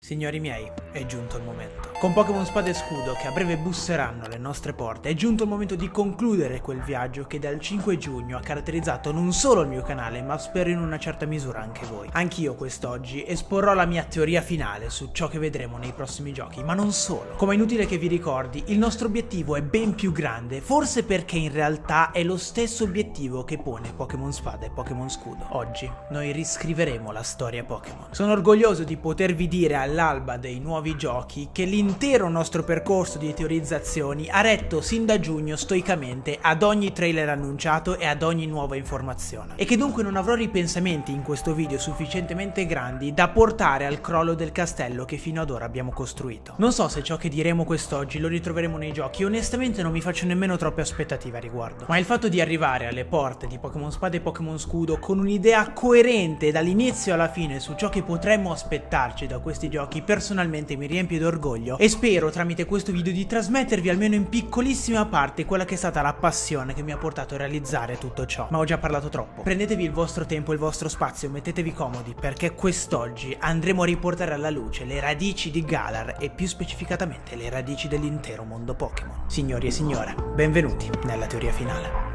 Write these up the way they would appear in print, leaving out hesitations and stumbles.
Signori miei, è giunto il momento. Con Pokémon Spada e Scudo, che a breve busseranno alle nostre porte, è giunto il momento di concludere quel viaggio che dal 5 giugno ha caratterizzato non solo il mio canale, ma spero in una certa misura anche voi. Anch'io quest'oggi esporrò la mia teoria finale su ciò che vedremo nei prossimi giochi, ma non solo. Come è inutile che vi ricordi, il nostro obiettivo è ben più grande, forse perché in realtà è lo stesso obiettivo che pone Pokémon Spada e Pokémon Scudo. Oggi noi riscriveremo la storia Pokémon. Sono orgoglioso di potervi dire all'alba dei nuovi giochi che l'intero nostro percorso di teorizzazioni ha retto sin da giugno stoicamente ad ogni trailer annunciato e ad ogni nuova informazione, e che dunque non avrò ripensamenti in questo video sufficientemente grandi da portare al crollo del castello che fino ad ora abbiamo costruito. Non so se ciò che diremo quest'oggi lo ritroveremo nei giochi, onestamente non mi faccio nemmeno troppe aspettative a riguardo, ma il fatto di arrivare alle porte di Pokémon Spada e Pokémon Scudo con un'idea coerente dall'inizio alla fine su ciò che potremmo aspettarci da questi giochi personalmente mi riempie d'orgoglio, e spero tramite questo video di trasmettervi almeno in piccolissima parte quella che è stata la passione che mi ha portato a realizzare tutto ciò. Ma ho già parlato troppo. Prendetevi il vostro tempo e il vostro spazio, mettetevi comodi, perché quest'oggi andremo a riportare alla luce le radici di Galar e più specificatamente le radici dell'intero mondo Pokémon. Signori e signore, benvenuti nella teoria finale.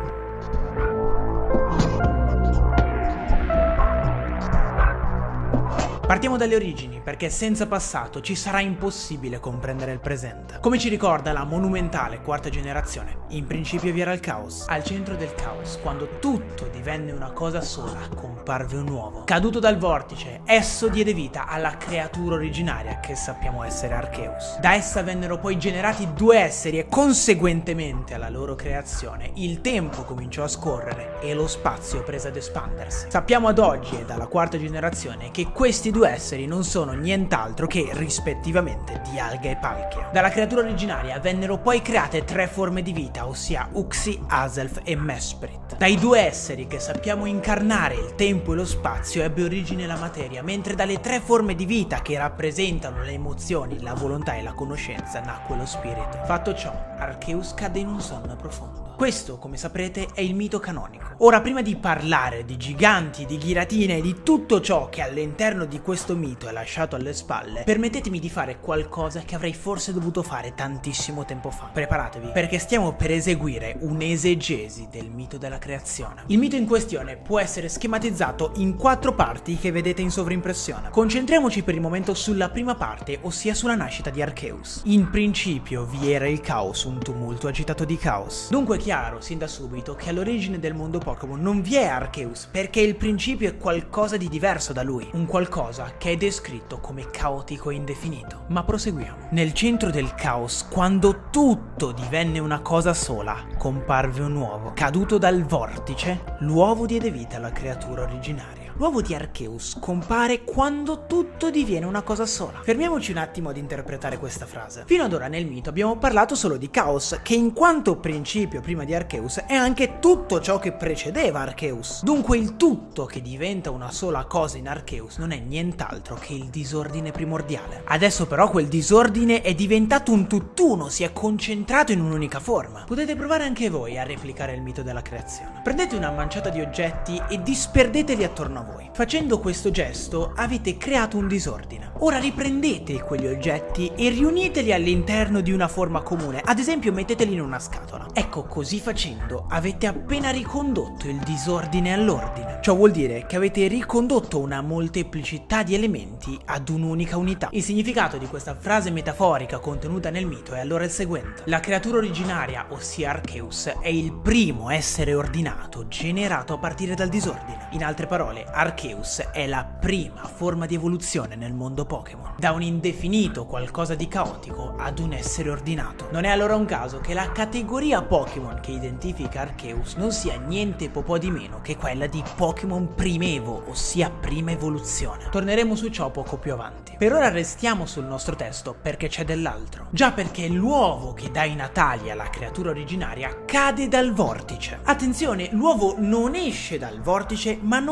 Partiamo dalle origini, perché senza passato ci sarà impossibile comprendere il presente. Come ci ricorda la monumentale quarta generazione, in principio vi era il caos. Al centro del caos, quando tutto divenne una cosa sola, comparve un uovo. Caduto dal vortice, esso diede vita alla creatura originaria che sappiamo essere Arceus. Da essa vennero poi generati due esseri e conseguentemente alla loro creazione il tempo cominciò a scorrere e lo spazio prese ad espandersi. Sappiamo ad oggi e dalla quarta generazione che questi due esseri non sono nient'altro che rispettivamente Dialga e Palkia. Dalla creatura originaria vennero poi create tre forme di vita, ossia Uxie, Azelf e Mesprit. Dai due esseri che sappiamo incarnare il tempo e lo spazio ebbe origine la materia, mentre dalle tre forme di vita che rappresentano le emozioni, la volontà e la conoscenza nacque lo spirito. Fatto ciò, Arceus cadde in un sonno profondo. Questo, come saprete, è il mito canonico. Ora, prima di parlare di giganti, di ghiratine e di tutto ciò che all'interno di questo mito è lasciato alle spalle, permettetemi di fare qualcosa che avrei forse dovuto fare tantissimo tempo fa. Preparatevi, perché stiamo per eseguire un'esegesi del mito della creazione. Il mito in questione può essere schematizzato in 4 parti che vedete in sovrimpressione. Concentriamoci per il momento sulla prima parte, ossia sulla nascita di Arceus. In principio vi era il caos, un tumulto agitato di caos. Dunque è chiaro sin da subito che all'origine del mondo Pokémon non vi è Arceus, perché il principio è qualcosa di diverso da lui, un qualcosa che è descritto come caotico e indefinito. Ma proseguiamo. Nel centro del caos, quando tutto divenne una cosa sola, comparve un uovo. Caduto dal vortice, l'uovo diede vita alla creatura originaria. L'uovo di Arceus compare quando tutto diviene una cosa sola. Fermiamoci un attimo ad interpretare questa frase. Fino ad ora nel mito abbiamo parlato solo di caos, che in quanto principio prima di Arceus è anche tutto ciò che precedeva Arceus. Dunque il tutto che diventa una sola cosa in Arceus non è nient'altro che il disordine primordiale. Adesso però quel disordine è diventato un tutt'uno, si è concentrato in un'unica forma. Potete provare anche voi a replicare il mito della creazione. Prendete una manciata di oggetti e disperdeteli attorno a voi. Facendo questo gesto avete creato un disordine. Ora riprendete quegli oggetti e riuniteli all'interno di una forma comune, ad esempio metteteli in una scatola. Ecco, così facendo avete appena ricondotto il disordine all'ordine. Ciò vuol dire che avete ricondotto una molteplicità di elementi ad un'unica unità. Il significato di questa frase metaforica contenuta nel mito è allora il seguente: la creatura originaria, ossia Arceus, è il primo essere ordinato generato a partire dal disordine. In altre parole, Arceus è la prima forma di evoluzione nel mondo Pokémon, da un indefinito qualcosa di caotico ad un essere ordinato. Non è allora un caso che la categoria Pokémon che identifica Arceus non sia niente po' di meno che quella di Pokémon primevo, ossia prima evoluzione. Torneremo su ciò poco più avanti. Per ora restiamo sul nostro testo perché c'è dell'altro. Già, perché l'uovo che dà i natali alla creatura originaria cade dal vortice. Attenzione, l'uovo non esce dal vortice ma non cade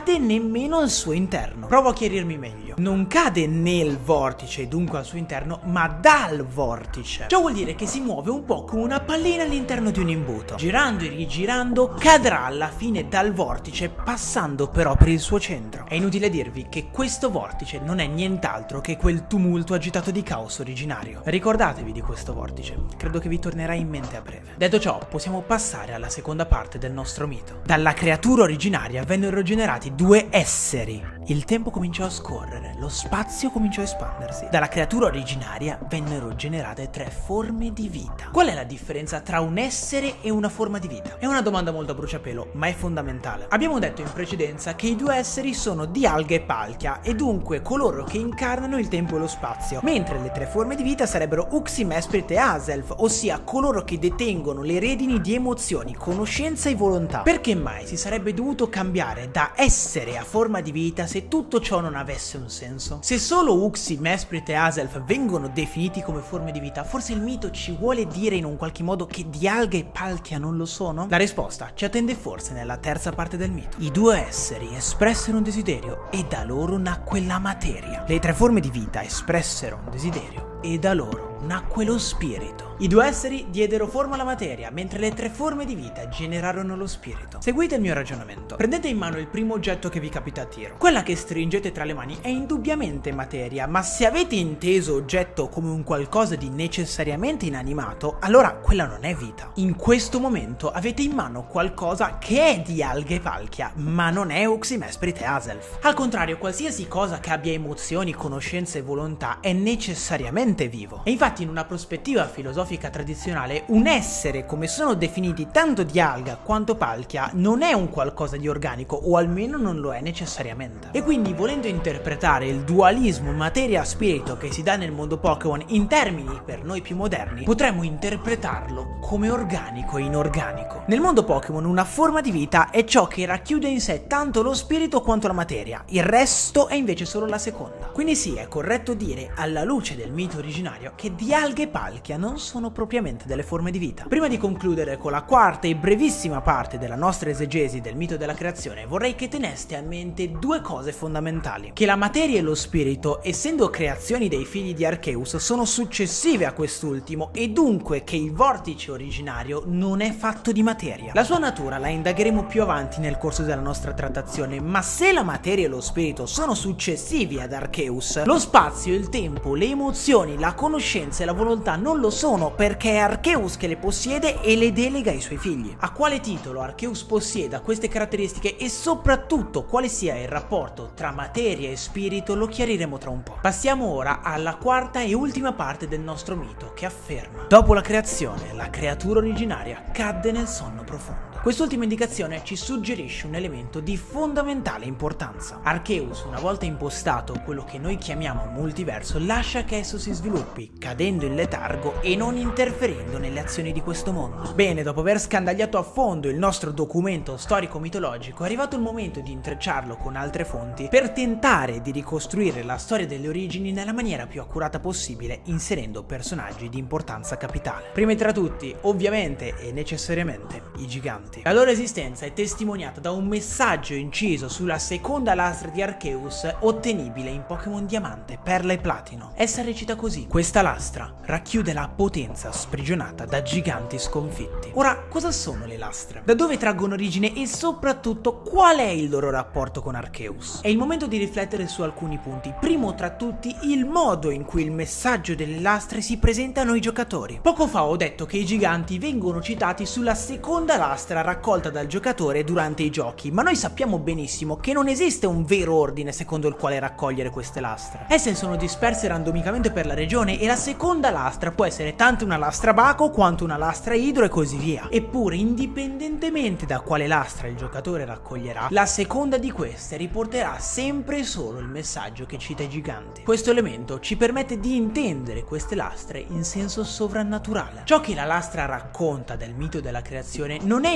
cade nemmeno al suo interno. Provo a chiarirmi meglio. Non cade nel vortice, dunque al suo interno, ma dal vortice. Ciò vuol dire che si muove un po' come una pallina all'interno di un imbuto. Girando e rigirando, cadrà alla fine dal vortice, passando però per il suo centro. È inutile dirvi che questo vortice non è nient'altro che quel tumulto agitato di caos originario. Ricordatevi di questo vortice, credo che vi tornerà in mente a breve. Detto ciò, possiamo passare alla seconda parte del nostro mito. Dalla creatura originaria vennero generati due esseri. Il tempo cominciò a scorrere, lo spazio cominciò a espandersi. Dalla creatura originaria vennero generate 3 forme di vita. Qual è la differenza tra un essere e una forma di vita? È una domanda molto a bruciapelo, ma è fondamentale. Abbiamo detto in precedenza che i due esseri sono Dialga e Palkia, e dunque coloro che incarnano il tempo e lo spazio, mentre le 3 forme di vita sarebbero Uxie, Mesprit e Azelf, ossia coloro che detengono le redini di emozioni, conoscenza e volontà. Perché mai si sarebbe dovuto cambiare da essere a forma di vita se tutto ciò non avesse un senso? Se solo Uxie, Mesprit e Azelf vengono definiti come forme di vita, forse il mito ci vuole dire in un qualche modo che Dialga e Palkia non lo sono? La risposta ci attende forse nella terza parte del mito. I due esseri espressero un desiderio e da loro nacque la materia. Le 3 forme di vita espressero un desiderio e da loro nacque lo spirito. I due esseri diedero forma alla materia, mentre le 3 forme di vita generarono lo spirito. Seguite il mio ragionamento. Prendete in mano il primo oggetto che vi capita a tiro. Quella che stringete tra le mani è indubbiamente materia, ma se avete inteso oggetto come un qualcosa di necessariamente inanimato, allora quella non è vita. In questo momento avete in mano qualcosa che è Dialga e Palkia, ma non è Uxie, Mesprit e Azelf. Al contrario, qualsiasi cosa che abbia emozioni, conoscenze e volontà è necessariamente vivo. E infatti in una prospettiva filosofica tradizionale, un essere come sono definiti tanto Dialga quanto Palkia non è un qualcosa di organico, o almeno non lo è necessariamente. E quindi, volendo interpretare il dualismo materia-spirito che si dà nel mondo Pokémon in termini per noi più moderni, potremmo interpretarlo come organico e inorganico. Nel mondo Pokémon una forma di vita è ciò che racchiude in sé tanto lo spirito quanto la materia, il resto è invece solo la seconda. Quindi sì, è corretto dire, alla luce del mito originario, che Dialga e Palkia non sono propriamente delle forme di vita. Prima di concludere con la quarta e brevissima parte della nostra esegesi del mito della creazione, vorrei che teneste a mente 2 cose fondamentali: che la materia e lo spirito, essendo creazioni dei figli di Arceus, sono successive a quest'ultimo, e dunque che il vortice originario non è fatto di materia. La sua natura la indagheremo più avanti nel corso della nostra trattazione, ma se la materia e lo spirito sono successivi ad Arceus, lo spazio, il tempo, le emozioni, la conoscenza e la volontà non lo sono, perché è Arceus che le possiede e le delega ai suoi figli. A quale titolo Arceus possieda queste caratteristiche e soprattutto quale sia il rapporto tra materia e spirito lo chiariremo tra un po'. Passiamo ora alla quarta e ultima parte del nostro mito, che afferma: dopo la creazione, la creatura originaria cadde nel sonno profondo. Quest'ultima indicazione ci suggerisce un elemento di fondamentale importanza. Arceus, una volta impostato quello che noi chiamiamo multiverso, lascia che esso si sviluppi, cadendo in letargo e non interferendo nelle azioni di questo mondo. Bene, dopo aver scandagliato a fondo il nostro documento storico-mitologico, è arrivato il momento di intrecciarlo con altre fonti per tentare di ricostruire la storia delle origini nella maniera più accurata possibile, inserendo personaggi di importanza capitale. Primi tra tutti, ovviamente e necessariamente, i giganti. La loro esistenza è testimoniata da un messaggio inciso sulla seconda lastra di Arceus, ottenibile in Pokémon Diamante, Perla e Platino. Essa recita così: questa lastra racchiude la potenza sprigionata da giganti sconfitti. Ora, cosa sono le lastre? Da dove traggono origine e soprattutto qual è il loro rapporto con Arceus? È il momento di riflettere su alcuni punti. Primo tra tutti, il modo in cui il messaggio delle lastre si presenta a noi giocatori. Poco fa ho detto che i giganti vengono citati sulla seconda lastra raccolta dal giocatore durante i giochi, ma noi sappiamo benissimo che non esiste un vero ordine secondo il quale raccogliere queste lastre. Esse sono disperse randomicamente per la regione e la seconda lastra può essere tanto una lastra Baco quanto una lastra Idro e così via. Eppure, indipendentemente da quale lastra il giocatore raccoglierà, la seconda di queste riporterà sempre e solo il messaggio che cita i giganti. Questo elemento ci permette di intendere queste lastre in senso sovrannaturale. Ciò che la lastra racconta del mito della creazione non è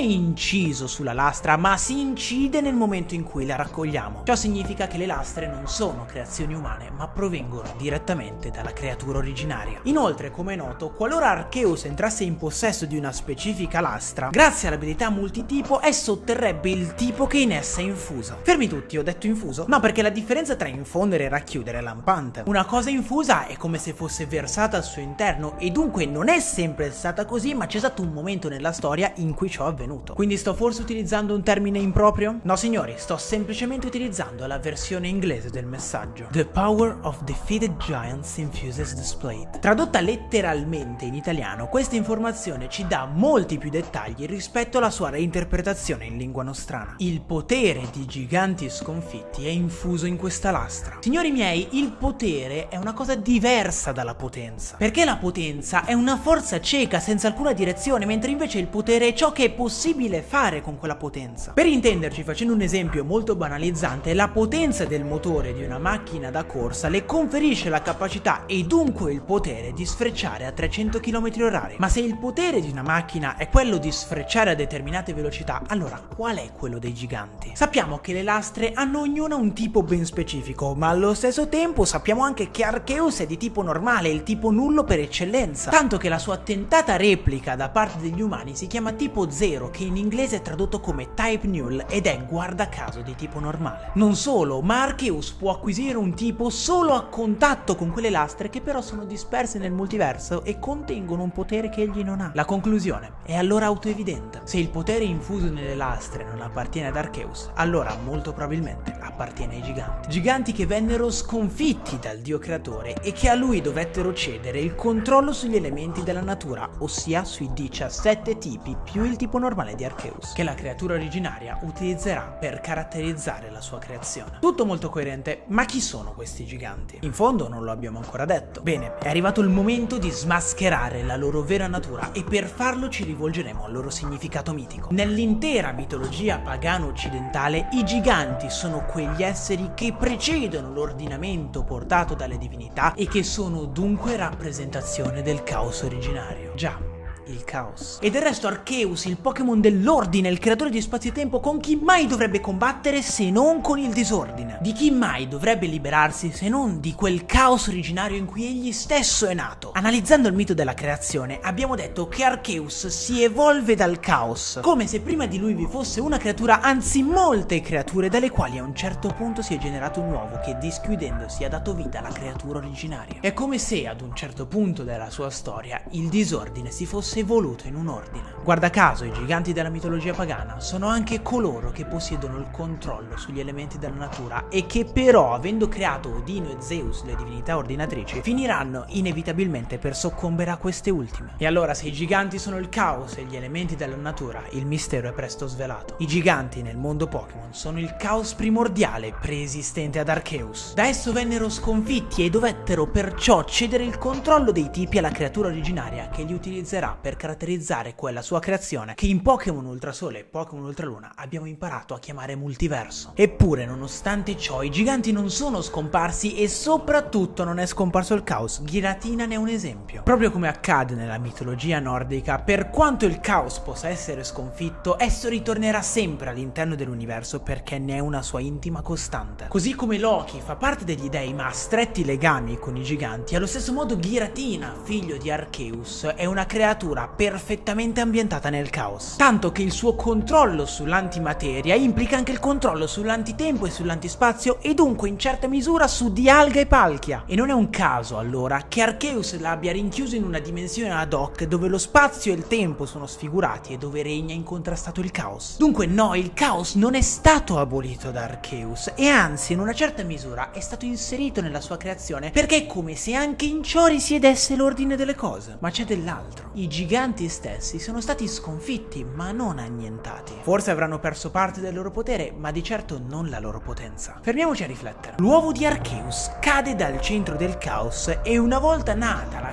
inciso sulla lastra, ma si incide nel momento in cui la raccogliamo. Ciò significa che le lastre non sono creazioni umane, ma provengono direttamente dalla creatura originaria. Inoltre, come è noto, qualora Arceus entrasse in possesso di una specifica lastra, grazie all'abilità multitipo, esso otterrebbe il tipo che in essa è infuso. Fermi tutti, ho detto infuso? No, perché la differenza tra infondere e racchiudere è lampante. Una cosa infusa è come se fosse versata al suo interno, e dunque non è sempre stata così, ma c'è stato un momento nella storia in cui ciò è avvenuto. Quindi sto forse utilizzando un termine improprio? No signori, sto semplicemente utilizzando la versione inglese del messaggio. The power of defeated giants infuses displayed. Tradotta letteralmente in italiano, questa informazione ci dà molti più dettagli rispetto alla sua reinterpretazione in lingua nostrana. Il potere di giganti sconfitti è infuso in questa lastra. Signori miei, il potere è una cosa diversa dalla potenza, perché la potenza è una forza cieca senza alcuna direzione, mentre invece il potere è ciò che è possibile fare con quella potenza. Per intenderci, facendo un esempio molto banalizzante, la potenza del motore di una macchina da corsa le conferisce la capacità e dunque il potere di sfrecciare a 300 km/h. Ma se il potere di una macchina è quello di sfrecciare a determinate velocità, allora qual è quello dei giganti? Sappiamo che le lastre hanno ognuna un tipo ben specifico, ma allo stesso tempo sappiamo anche che Arceus è di tipo normale, il tipo nullo per eccellenza, tanto che la sua tentata replica da parte degli umani si chiama tipo 0, che in inglese è tradotto come type null ed è guarda caso di tipo normale. Non solo, ma Arceus può acquisire un tipo solo a contatto con quelle lastre, che però sono disperse nel multiverso e contengono un potere che egli non ha. La conclusione è allora autoevidente: se il potere infuso nelle lastre non appartiene ad Arceus, allora molto probabilmente appartiene ai giganti. Giganti che vennero sconfitti dal dio creatore e che a lui dovettero cedere il controllo sugli elementi della natura, ossia sui 17 tipi più il tipo normale di Arceus, che la creatura originaria utilizzerà per caratterizzare la sua creazione. Tutto molto coerente, ma chi sono questi giganti? In fondo non lo abbiamo ancora detto. Bene, è arrivato il momento di smascherare la loro vera natura e per farlo ci rivolgeremo al loro significato mitico. Nell'intera mitologia pagana occidentale, i giganti sono quegli esseri che precedono l'ordinamento portato dalle divinità e che sono dunque rappresentazione del caos originario. Già, il caos. E del resto Arceus, il Pokémon dell'ordine, il creatore di spazio e tempo, con chi mai dovrebbe combattere se non con il disordine? Di chi mai dovrebbe liberarsi se non di quel caos originario in cui egli stesso è nato? Analizzando il mito della creazione, abbiamo detto che Arceus si evolve dal caos, come se prima di lui vi fosse una creatura, anzi molte creature, dalle quali a un certo punto si è generato un uovo che, dischiudendosi, ha dato vita alla creatura originaria. È come se ad un certo punto della sua storia il disordine si fosse evoluto in un ordine. Guarda caso, i giganti della mitologia pagana sono anche coloro che possiedono il controllo sugli elementi della natura e che però, avendo creato Odino e Zeus, le divinità ordinatrici, finiranno inevitabilmente per soccombere a queste ultime. E allora, se i giganti sono il caos e gli elementi della natura, il mistero è presto svelato. I giganti nel mondo Pokémon sono il caos primordiale preesistente ad Arceus. Da esso vennero sconfitti e dovettero perciò cedere il controllo dei tipi alla creatura originaria, che li utilizzerà per caratterizzare quella sua creazione che in Pokémon Ultrasole e Pokémon Ultraluna abbiamo imparato a chiamare multiverso. Eppure, nonostante ciò, i giganti non sono scomparsi e soprattutto non è scomparso il caos. Giratina ne è un esempio. Proprio come accade nella mitologia nordica, per quanto il caos possa essere sconfitto, esso ritornerà sempre all'interno dell'universo perché ne è una sua intima costante. Così come Loki fa parte degli dei ma ha stretti legami con i giganti, allo stesso modo Giratina, figlio di Arceus, è una creatura perfettamente ambientata nel caos, tanto che il suo controllo sull'antimateria implica anche il controllo sull'antitempo e sull'antispazio e dunque in certa misura su Dialga e Palkia. E non è un caso allora che Arceus l'abbia rinchiuso in una dimensione ad hoc dove lo spazio e il tempo sono sfigurati e dove regna incontrastato il caos. Dunque no, il caos non è stato abolito da Arceus e anzi in una certa misura è stato inserito nella sua creazione, perché è come se anche in ciò risiedesse l'ordine delle cose. Ma c'è dell'altro. I giganti stessi sono stati sconfitti ma non annientati. Forse avranno perso parte del loro potere, ma di certo non la loro potenza. Fermiamoci a riflettere. L'uovo di Arceus cade dal centro del caos e una volta nata la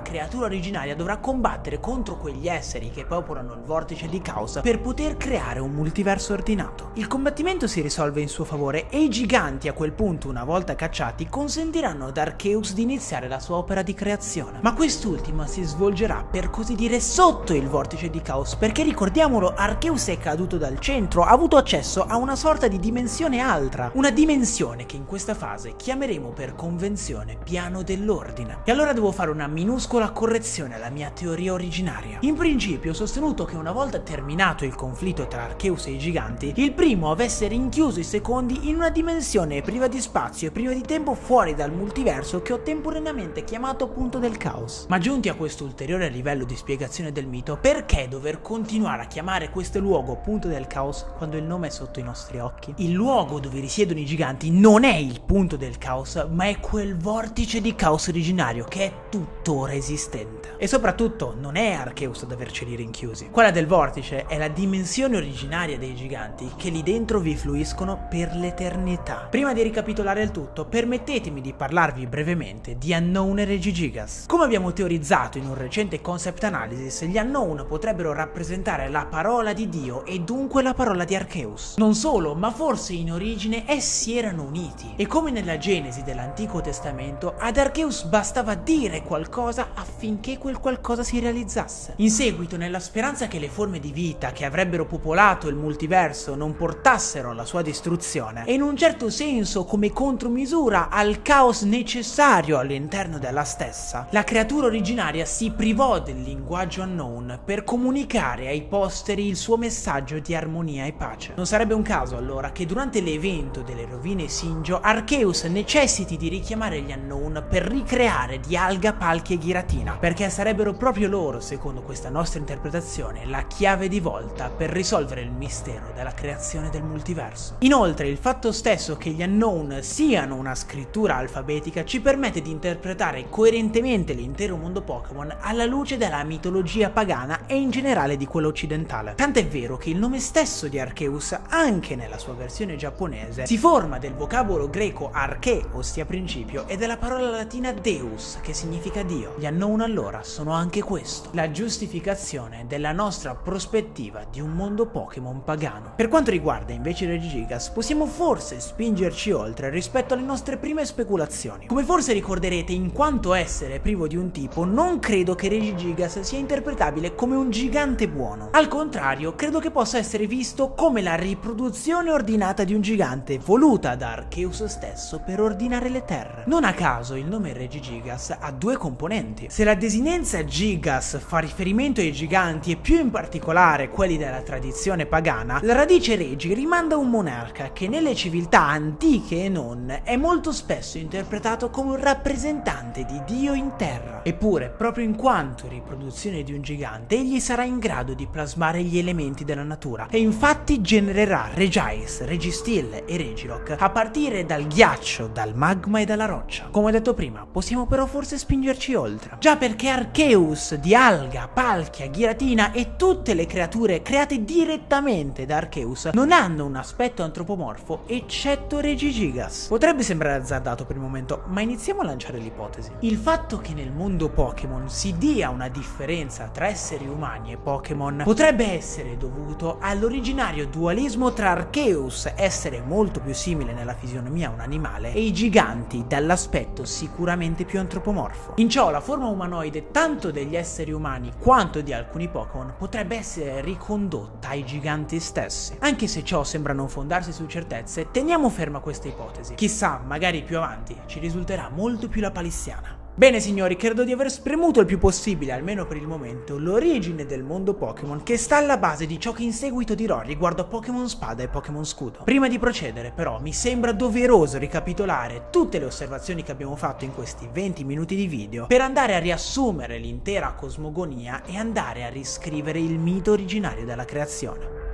creatura originaria dovrà combattere contro quegli esseri che popolano il vortice di caos per poter creare un multiverso ordinato. Il combattimento si risolve in suo favore e i giganti a quel punto, una volta cacciati, consentiranno ad Arceus di iniziare la sua opera di creazione. Ma quest'ultima si svolgerà, per così dire, sotto il vortice di caos, perché ricordiamolo, Arceus è caduto dal centro, ha avuto accesso a una sorta di dimensione altra, una dimensione che in questa fase chiameremo per convenzione piano dell'ordine. E allora devo fare una minuscola correzione alla mia teoria originaria. In principio ho sostenuto che una volta terminato il conflitto tra Arceus e i giganti, il primo avesse rinchiuso i secondi in una dimensione priva di spazio e priva di tempo fuori dal multiverso che ho temporaneamente chiamato punto del caos. Ma giunti a questo ulteriore livello di spiegazione del mito, perché dover continuare a chiamare questo luogo punto del caos quando il nome è sotto i nostri occhi? Il luogo dove risiedono i giganti non è il punto del caos, ma è quel vortice di caos originario che è tuttora esistente. E soprattutto non è Arceus ad averceli rinchiusi. Quella del vortice è la dimensione originaria dei giganti che lì dentro vi fluiscono per l'eternità. Prima di ricapitolare il tutto, permettetemi di parlarvi brevemente di Unknown e Regigigas. Come abbiamo teorizzato in un recente concept analysis, gli Unknown potrebbero rappresentare la parola di Dio e dunque la parola di Arceus. Non solo, ma forse in origine essi erano uniti. E come nella Genesi dell'Antico Testamento, ad Arceus bastava dire qualcosa affinché quel qualcosa si realizzasse. In seguito, nella speranza che le forme di vita che avrebbero popolato il multiverso non portassero alla sua distruzione, e in un certo senso come contromisura al caos necessario all'interno della stessa, la creatura originaria si privò del linguaggio Unknown per comunicare ai posteri il suo messaggio di armonia e pace. Non sarebbe un caso allora che durante l'evento delle rovine Sinjo, Arceus necessiti di richiamare gli Unknown per ricreare Dialga, Palkia e Giratina, perché sarebbero proprio loro, secondo questa nostra interpretazione, la chiave di volta per risolvere il mistero della creazione del multiverso. Inoltre, il fatto stesso che gli Unknown siano una scrittura alfabetica ci permette di interpretare coerentemente l'intero mondo Pokémon alla luce della mitologia pagana e in generale di quella occidentale. Tant'è vero che il nome stesso di Arceus, anche nella sua versione giapponese, si forma del vocabolo greco arche, ossia principio, e della parola latina deus, che significa Dio. Gli Unknown allora sono anche questo, la giustificazione della nostra prospettiva di un mondo Pokémon pagano. Per quanto riguarda invece Regigigas, possiamo forse spingerci oltre rispetto alle nostre prime speculazioni. Come forse ricorderete, in quanto essere privo di un tipo, non credo che Regigigas sia interpretabile come un gigante buono. Al contrario, credo che possa essere visto come la riproduzione ordinata di un gigante, voluta da Arceus stesso per ordinare le terre. Non a caso il nome Regigigas ha due componenti. Se la desinenza Gigas fa riferimento ai giganti e più in particolare quelli della tradizione pagana, la radice Regi rimanda a un monarca che nelle civiltà antiche e non è molto spesso interpretato come un rappresentante di Dio in terra. Eppure, proprio in quanto riproduzione di un gigante, egli sarà in grado di plasmare gli elementi della natura e infatti genererà Regice, Registeel e Regirock a partire dal ghiaccio, dal magma e dalla roccia. Come ho detto prima, possiamo però forse spingerci oltre. Già perché Arceus, Dialga, Palkia, Giratina e tutte le creature create direttamente da Arceus non hanno un aspetto antropomorfo eccetto Regigigas. Potrebbe sembrare azzardato per il momento, ma iniziamo a lanciare l'ipotesi. Il fatto che nel mondo Pokémon si dia una differenza tra esseri umani e Pokémon potrebbe essere dovuto all'originario dualismo tra Arceus, essere molto più simile nella fisionomia a un animale, e i giganti dall'aspetto sicuramente più antropomorfo. In ciò la forma umanoide tanto degli esseri umani quanto di alcuni Pokémon potrebbe essere ricondotta ai giganti stessi. Anche se ciò sembra non fondarsi su certezze, teniamo ferma questa ipotesi. Chissà, magari più avanti ci risulterà molto più lapalissiana. Bene signori, credo di aver spremuto il più possibile, almeno per il momento, l'origine del mondo Pokémon che sta alla base di ciò che in seguito dirò riguardo a Pokémon Spada e Pokémon Scudo. Prima di procedere però mi sembra doveroso ricapitolare tutte le osservazioni che abbiamo fatto in questi 20 minuti di video per andare a riassumere l'intera cosmogonia e andare a riscrivere il mito originario della creazione.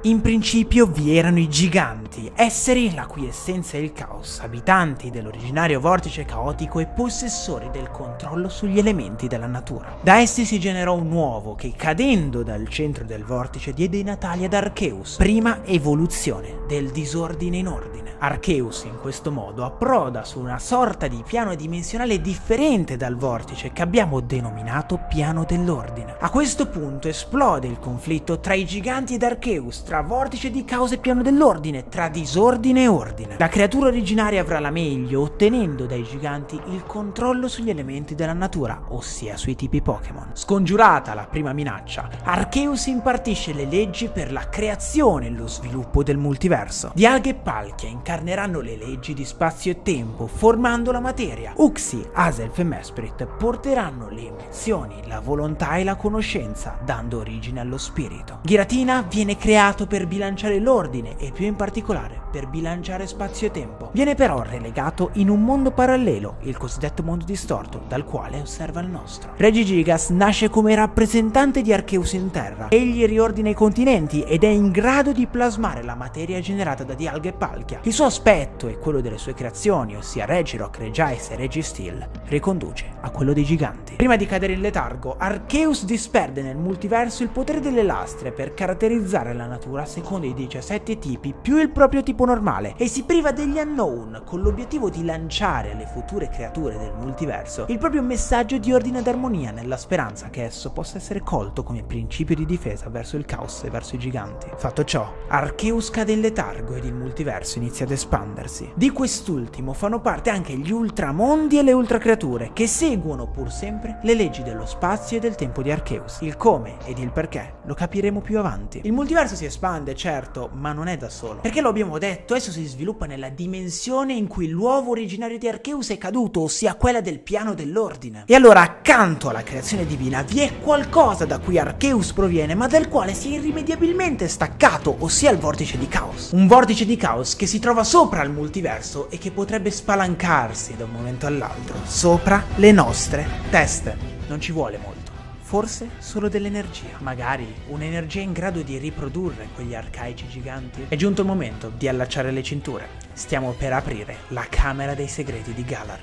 In principio vi erano i giganti, esseri la cui essenza è il caos, abitanti dell'originario vortice caotico e possessori del controllo sugli elementi della natura. Da essi si generò un uovo che, cadendo dal centro del vortice, diede i natali ad Arceus, prima evoluzione del disordine in ordine. Arceus in questo modo approda su una sorta di piano dimensionale differente dal vortice che abbiamo denominato piano dell'ordine. A questo punto esplode il conflitto tra i giganti ed Arceus, tra vortice di caos e piano dell'ordine, tra disordine e ordine. La creatura originaria avrà la meglio, ottenendo dai giganti il controllo sugli elementi della natura, ossia sui tipi Pokémon. Scongiurata la prima minaccia, Arceus impartisce le leggi per la creazione e lo sviluppo del multiverso. Dialga e Palkia incarneranno le leggi di spazio e tempo, formando la materia. Uxie, Azelf e Mesprit porteranno le emozioni, la volontà e la conoscenza, dando origine allo spirito. Giratina viene creato per bilanciare l'ordine e più in particolare per bilanciare spazio e tempo. Viene però relegato in un mondo parallelo, il cosiddetto mondo distorto, dal quale osserva il nostro. Regigigas nasce come rappresentante di Arceus in terra. Egli riordina i continenti ed è in grado di plasmare la materia generata da Dialga e Palkia. Il suo aspetto e quello delle sue creazioni, ossia Regirock, Regice e Registeel, riconduce a quello dei giganti. Prima di cadere in letargo, Arceus disperde nel multiverso il potere delle lastre per caratterizzare la natura secondo i 17 tipi più il proprio tipo normale e si priva degli Unknown con l'obiettivo di lanciare alle future creature del multiverso il proprio messaggio di ordine ed armonia, nella speranza che esso possa essere colto come principio di difesa verso il caos e verso i giganti. Fatto ciò, Arceus cade in letargo ed il multiverso inizia ad espandersi. Di quest'ultimo fanno parte anche gli ultramondi e le ultracreature, che seguono pur sempre le leggi dello spazio e del tempo di Arceus. Il come ed il perché lo capiremo più avanti. Il multiverso si espande, certo, ma non è da solo. Perché lo abbiamo detto, esso si sviluppa nella dimensione in cui l'uovo originario di Arceus è caduto, ossia quella del piano dell'ordine. E allora, accanto alla creazione divina, vi è qualcosa da cui Arceus proviene, ma dal quale si è irrimediabilmente staccato, ossia il vortice di caos. Un vortice di caos che si trova sopra il multiverso e che potrebbe spalancarsi da un momento all'altro, sopra le nostre teste. Non ci vuole molto. Forse solo dell'energia, magari un'energia in grado di riprodurre quegli arcaici giganti. È giunto il momento di allacciare le cinture. Stiamo per aprire la Camera dei Segreti di Galar.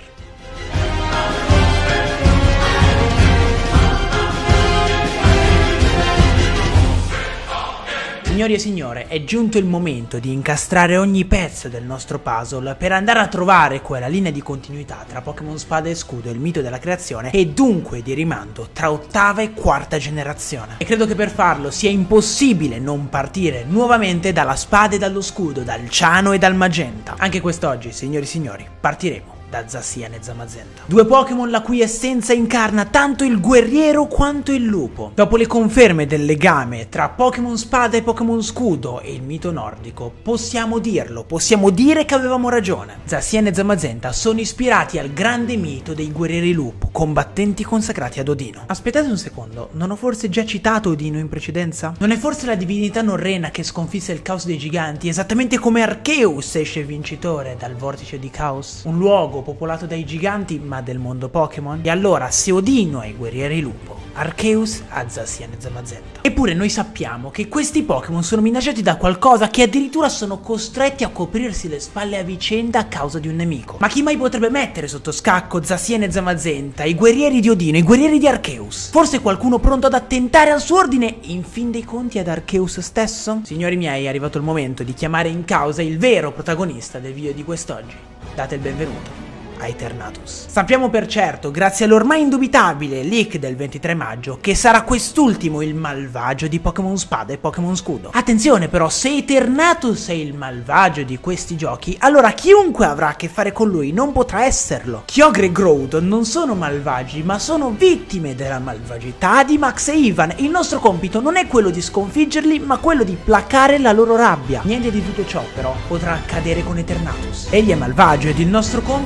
Signori e signore, è giunto il momento di incastrare ogni pezzo del nostro puzzle per andare a trovare quella linea di continuità tra Pokémon Spada e Scudo e il mito della creazione e dunque di rimando tra ottava e quarta generazione. E credo che per farlo sia impossibile non partire nuovamente dalla Spada e dallo Scudo, dal Ciano e dal Magenta. Anche quest'oggi, signori e signori, partiremo da Zacian e Zamazenta. Due Pokémon la cui essenza incarna tanto il guerriero quanto il lupo. Dopo le conferme del legame tra Pokémon Spada e Pokémon Scudo e il mito nordico, possiamo dirlo, possiamo dire che avevamo ragione. Zacian e Zamazenta sono ispirati al grande mito dei guerrieri lupo, combattenti consacrati ad Odino. Aspettate un secondo, non ho forse già citato Odino in precedenza? Non è forse la divinità norrena che sconfisse il caos dei giganti, esattamente come Arceus esce vincitore dal vortice di caos? Un luogo popolato dai giganti ma del mondo Pokémon? E allora se Odino è i guerrieri lupo, Arceus ha Zacian e Zamazenta. Eppure noi sappiamo che questi Pokémon sono minacciati da qualcosa, che addirittura sono costretti a coprirsi le spalle a vicenda a causa di un nemico. Ma chi mai potrebbe mettere sotto scacco Zacian e Zamazenta, i guerrieri di Odino, i guerrieri di Arceus? Forse qualcuno pronto ad attentare al suo ordine, in fin dei conti ad Arceus stesso? Signori miei, è arrivato il momento di chiamare in causa il vero protagonista del video di quest'oggi. Date il benvenuto a Eternatus. Sappiamo per certo, grazie all'ormai indubitabile leak del 23 maggio, che sarà quest'ultimo il malvagio di Pokémon Spada e Pokémon Scudo. Attenzione però, se Eternatus è il malvagio di questi giochi, allora chiunque avrà a che fare con lui non potrà esserlo. Kyogre e Groudon non sono malvagi, ma sono vittime della malvagità di Max e Ivan. Il nostro compito non è quello di sconfiggerli, ma quello di placare la loro rabbia. Niente di tutto ciò però potrà accadere con Eternatus. Egli è malvagio ed il nostro compito sarà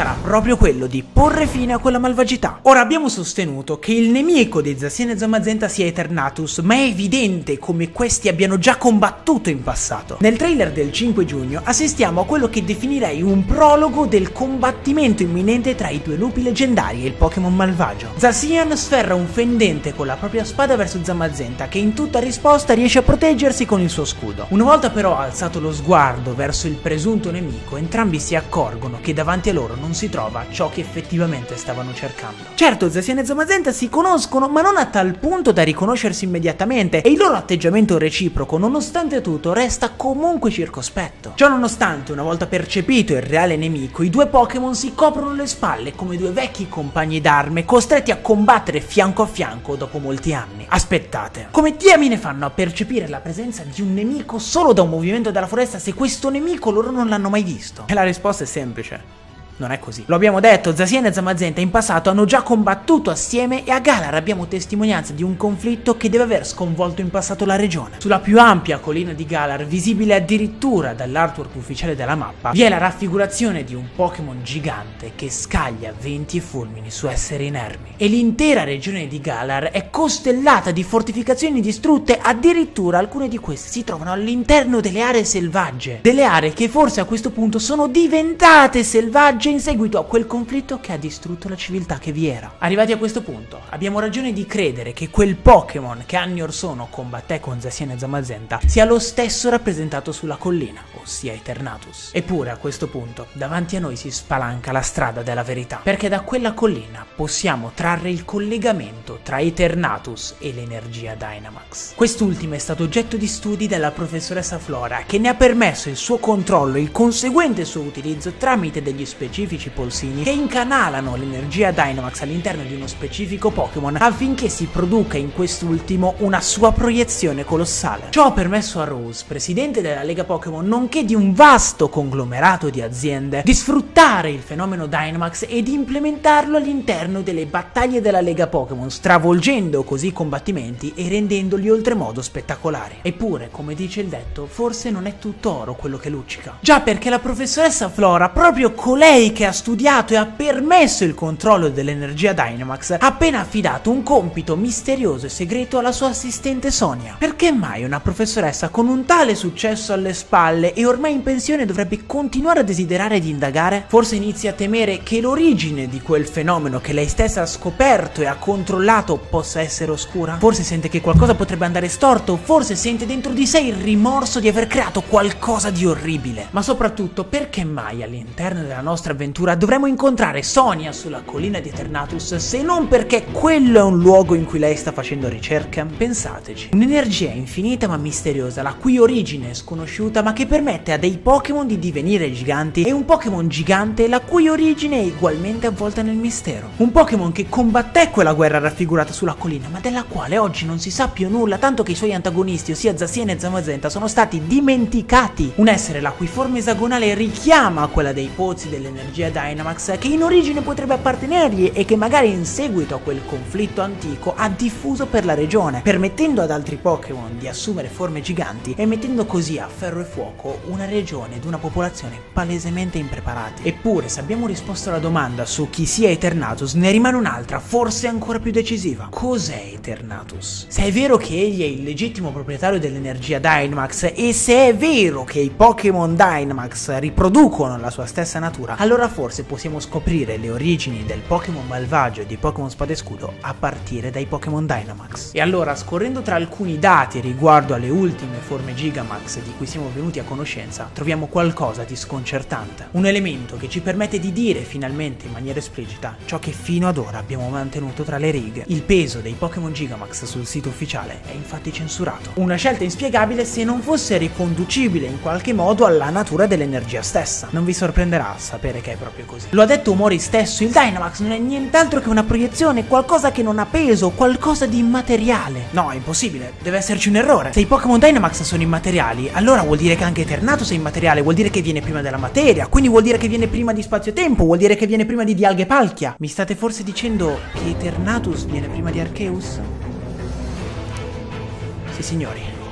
sarà proprio quello di porre fine a quella malvagità. Ora abbiamo sostenuto che il nemico di Zacian e Zamazenta sia Eternatus, ma è evidente come questi abbiano già combattuto in passato. Nel trailer del 5 giugno assistiamo a quello che definirei un prologo del combattimento imminente tra i due lupi leggendari e il Pokémon malvagio. Zacian sferra un fendente con la propria spada verso Zamazenta, che in tutta risposta riesce a proteggersi con il suo scudo. Una volta però alzato lo sguardo verso il presunto nemico, entrambi si accorgono che davanti a loro non si trova ciò che effettivamente stavano cercando. Certo, Zacian e Zamazenta si conoscono, ma non a tal punto da riconoscersi immediatamente, e il loro atteggiamento reciproco, nonostante tutto, resta comunque circospetto. Ciò nonostante, una volta percepito il reale nemico, i due Pokémon si coprono le spalle come due vecchi compagni d'arme costretti a combattere fianco a fianco dopo molti anni. Aspettate, come diamine fanno a percepire la presenza di un nemico solo da un movimento della foresta se questo nemico loro non l'hanno mai visto? E la risposta è semplice. Non è così. Lo abbiamo detto, Zacian e Zamazenta in passato hanno già combattuto assieme e a Galar abbiamo testimonianza di un conflitto che deve aver sconvolto in passato la regione. Sulla più ampia collina di Galar, visibile addirittura dall'artwork ufficiale della mappa, vi è la raffigurazione di un Pokémon gigante che scaglia venti e fulmini su esseri inermi. E l'intera regione di Galar è costellata di fortificazioni distrutte, addirittura alcune di queste si trovano all'interno delle aree selvagge. Delle aree che forse a questo punto sono diventate selvagge in seguito a quel conflitto che ha distrutto la civiltà che vi era. Arrivati a questo punto, abbiamo ragione di credere che quel Pokémon che anni or sono combatté con Zacian e Zamazenta sia lo stesso rappresentato sulla collina, ossia Eternatus. Eppure a questo punto, davanti a noi si spalanca la strada della verità, perché da quella collina possiamo trarre il collegamento tra Eternatus e l'energia Dynamax. Quest'ultima è stato oggetto di studi della professoressa Flora, che ne ha permesso il suo controllo e il conseguente suo utilizzo tramite degli specifici polsini che incanalano l'energia Dynamax all'interno di uno specifico Pokémon affinché si produca in quest'ultimo una sua proiezione colossale. Ciò ha permesso a Rose, presidente della Lega Pokémon, nonché di un vasto conglomerato di aziende, di sfruttare il fenomeno Dynamax e di implementarlo all'interno delle battaglie della Lega Pokémon, stravolgendo così i combattimenti e rendendoli oltremodo spettacolari. Eppure, come dice il detto, forse non è tutto oro quello che luccica. Già, perché la professoressa Flora, proprio colei che ha studiato e ha permesso il controllo dell'energia Dynamax, ha appena affidato un compito misterioso e segreto alla sua assistente Sonia. Perché mai una professoressa con un tale successo alle spalle e ormai in pensione dovrebbe continuare a desiderare di indagare? Forse inizia a temere che l'origine di quel fenomeno che lei stessa ha scoperto e ha controllato possa essere oscura? Forse sente che qualcosa potrebbe andare storto? Forse sente dentro di sé il rimorso di aver creato qualcosa di orribile? Ma soprattutto, perché mai all'interno della nostra avventura dovremo incontrare Sonia sulla collina di Eternatus, se non perché quello è un luogo in cui lei sta facendo ricerche? Pensateci. Un'energia infinita ma misteriosa, la cui origine è sconosciuta ma che permette a dei Pokémon di divenire giganti, e un Pokémon gigante la cui origine è ugualmente avvolta nel mistero. Un Pokémon che combatté quella guerra raffigurata sulla collina ma della quale oggi non si sa più nulla, tanto che i suoi antagonisti, ossia Zacian e Zamazenta, sono stati dimenticati. Un essere la cui forma esagonale richiama quella dei pozzi dell'energia Dynamax, che in origine potrebbe appartenergli e che magari in seguito a quel conflitto antico ha diffuso per la regione, permettendo ad altri Pokémon di assumere forme giganti e mettendo così a ferro e fuoco una regione ed una popolazione palesemente impreparati. Eppure, se abbiamo risposto alla domanda su chi sia Eternatus, ne rimane un'altra, forse ancora più decisiva. Cos'è Eternatus? Se è vero che egli è il legittimo proprietario dell'energia Dynamax, e se è vero che i Pokémon Dynamax riproducono la sua stessa natura, allora forse possiamo scoprire le origini del Pokémon malvagio e di Pokémon Spada e Scudo a partire dai Pokémon Dynamax. E allora, scorrendo tra alcuni dati riguardo alle ultime forme Gigamax di cui siamo venuti a conoscenza, troviamo qualcosa di sconcertante. Un elemento che ci permette di dire finalmente in maniera esplicita ciò che fino ad ora abbiamo mantenuto tra le righe. Il peso dei Pokémon Gigamax sul sito ufficiale è infatti censurato. Una scelta inspiegabile se non fosse riconducibile in qualche modo alla natura dell'energia stessa. Non vi sorprenderà sapere che è proprio così. Lo ha detto Omori stesso, il Dynamax non è nient'altro che una proiezione, qualcosa che non ha peso, qualcosa di immateriale. No, è impossibile, deve esserci un errore. Se i Pokémon Dynamax sono immateriali, allora vuol dire che anche Eternatus è immateriale, vuol dire che viene prima della materia, quindi vuol dire che viene prima di spazio-tempo, vuol dire che viene prima di Dialga e Palkia. Mi state forse dicendo che Eternatus viene prima di Arceus? Sì, signori.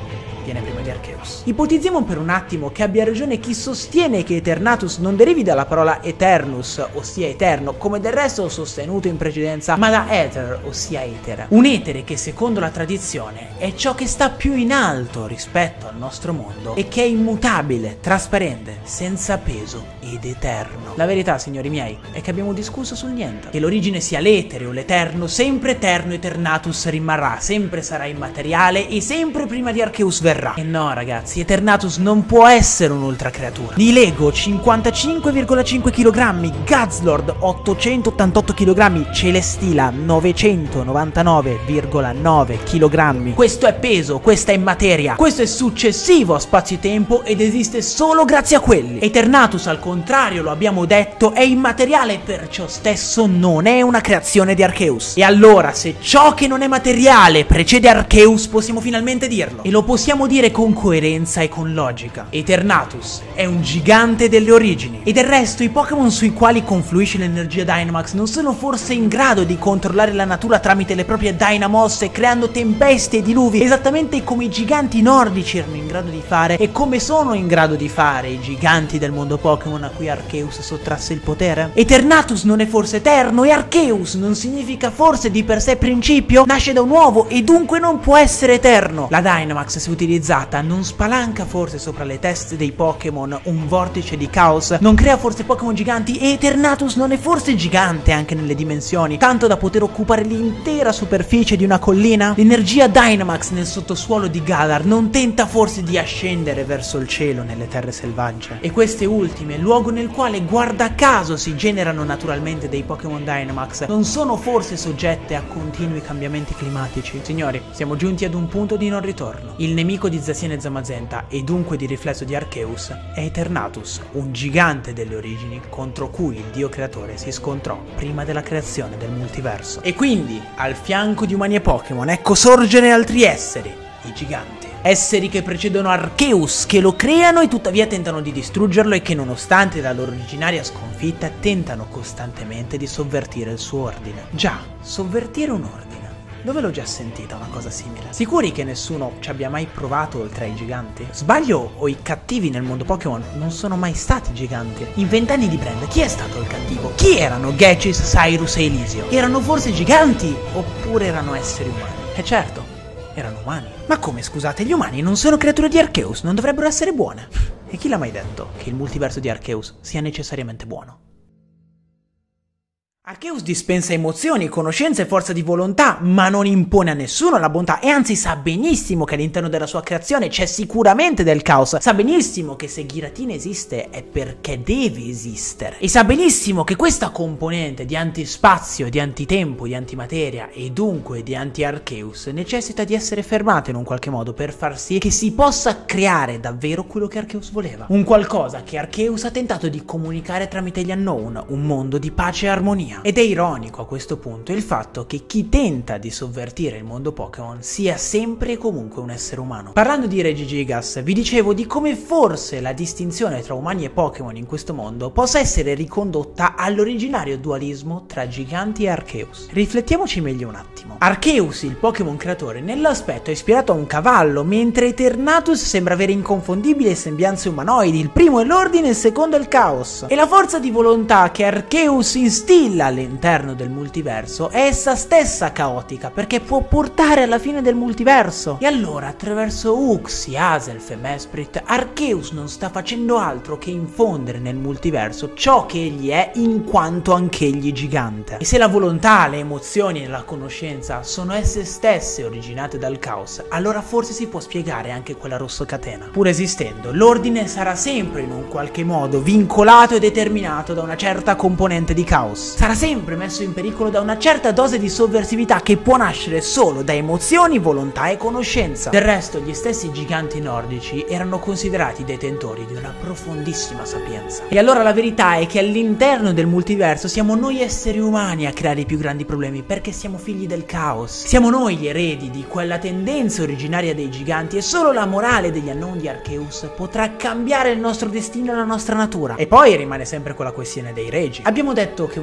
viene prima di Arceus. Ipotizziamo per un attimo che abbia ragione chi sostiene che Eternatus non derivi dalla parola Eternus, ossia eterno, come del resto ho sostenuto in precedenza, ma da Ether, ossia etere. Un etere che secondo la tradizione è ciò che sta più in alto rispetto al nostro mondo e che è immutabile, trasparente, senza peso ed eterno. La verità, signori miei, è che abbiamo discusso sul niente. Che l'origine sia l'etere o l'eterno, sempre eterno Eternatus rimarrà, sempre sarà immateriale e sempre prima di Arceus verrà. E no ragazzi, Eternatus non può essere un'ultra creatura. Nilego 55,5 kg, Guzzlord 888 kg, Celestila 999,9 kg. Questo è peso, questa è materia, questo è successivo a spazio-tempo ed esiste solo grazie a quelli. Eternatus, al contrario, lo abbiamo detto, è immateriale e perciò stesso non è una creazione di Arceus. E allora, se ciò che non è materiale precede Arceus, possiamo finalmente dirlo. E lo possiamo dire con coerenza e con logica. Eternatus è un gigante delle origini. E del resto, i Pokémon sui quali confluisce l'energia Dynamax non sono forse in grado di controllare la natura tramite le proprie Dynamosse, creando tempeste e diluvi, esattamente come i giganti nordici erano in grado di fare e come sono in grado di fare i giganti del mondo Pokémon a cui Arceus sottrasse il potere? Eternatus non è forse eterno e Arceus non significa forse di per sé principio? Nasce da un uovo e dunque non può essere eterno. La Dynamax, se utilizzata, non spalanca forse sopra le teste dei Pokémon un vortice di caos? Non crea forse Pokémon giganti? E Eternatus non è forse gigante anche nelle dimensioni, tanto da poter occupare l'intera superficie di una collina? L'energia Dynamax nel sottosuolo di Galar non tenta forse di ascendere verso il cielo nelle terre selvagge? E queste ultime, luogo nel quale guarda caso si generano naturalmente dei Pokémon Dynamax, non sono forse soggette a continui cambiamenti climatici? Signori, siamo giunti ad un punto di non ritorno. Il nemico di Zacian e Zamazenta, e dunque di riflesso di Arceus, è Eternatus, un gigante delle origini contro cui il dio creatore si scontrò prima della creazione del multiverso. E quindi, al fianco di umani e Pokémon, ecco sorgere altri esseri, i giganti. Esseri che precedono Arceus, che lo creano e tuttavia tentano di distruggerlo e che nonostante la loro originaria sconfitta tentano costantemente di sovvertire il suo ordine. Già, sovvertire un ordine. Dove l'ho già sentita una cosa simile? Sicuri che nessuno ci abbia mai provato oltre ai giganti? Sbaglio o i cattivi nel mondo Pokémon non sono mai stati giganti? In 20 anni di brand, chi è stato il cattivo? Chi erano Gechis, Cyrus e Elisio? Erano forse giganti? Oppure erano esseri umani? E certo, erano umani. Ma come, scusate, gli umani non sono creature di Arceus, non dovrebbero essere buone? E chi l'ha mai detto che il multiverso di Arceus sia necessariamente buono? Arceus dispensa emozioni, conoscenze e forza di volontà, ma non impone a nessuno la bontà e anzi sa benissimo che all'interno della sua creazione c'è sicuramente del caos, sa benissimo che se Giratina esiste è perché deve esistere e sa benissimo che questa componente di antispazio, di antitempo, di antimateria e dunque di anti-Arceus necessita di essere fermata in un qualche modo per far sì che si possa creare davvero quello che Arceus voleva, un qualcosa che Arceus ha tentato di comunicare tramite gli Unknown, un mondo di pace e armonia. Ed è ironico a questo punto il fatto che chi tenta di sovvertire il mondo Pokémon sia sempre e comunque un essere umano. Parlando di Regigigas, vi dicevo di come forse la distinzione tra umani e Pokémon in questo mondo possa essere ricondotta all'originario dualismo tra giganti e Arceus. Riflettiamoci meglio un attimo. Arceus, il Pokémon creatore, nell'aspetto è ispirato a un cavallo, mentre Eternatus sembra avere inconfondibili sembianze umanoidi, il primo è l'ordine, il secondo è il caos. E la forza di volontà che Arceus instilla all'interno del multiverso è essa stessa caotica, perché può portare alla fine del multiverso. E allora, attraverso Uxie, Azelf e Mesprit, Arceus non sta facendo altro che infondere nel multiverso ciò che egli è, in quanto anch'egli gigante. E se la volontà, le emozioni e la conoscenza sono esse stesse originate dal caos, allora forse si può spiegare anche quella rossocatena. Pur esistendo, l'ordine sarà sempre in un qualche modo vincolato e determinato da una certa componente di caos. Sarà sempre messo in pericolo da una certa dose di sovversività che può nascere solo da emozioni, volontà e conoscenza. Del resto, gli stessi giganti nordici erano considerati detentori di una profondissima sapienza. E allora la verità è che all'interno del multiverso siamo noi esseri umani a creare i più grandi problemi, perché siamo figli del caos. Siamo noi gli eredi di quella tendenza originaria dei giganti e solo la morale degli Unknown di Arceus potrà cambiare il nostro destino e la nostra natura. E poi rimane sempre quella questione dei regi. Abbiamo detto che un tempo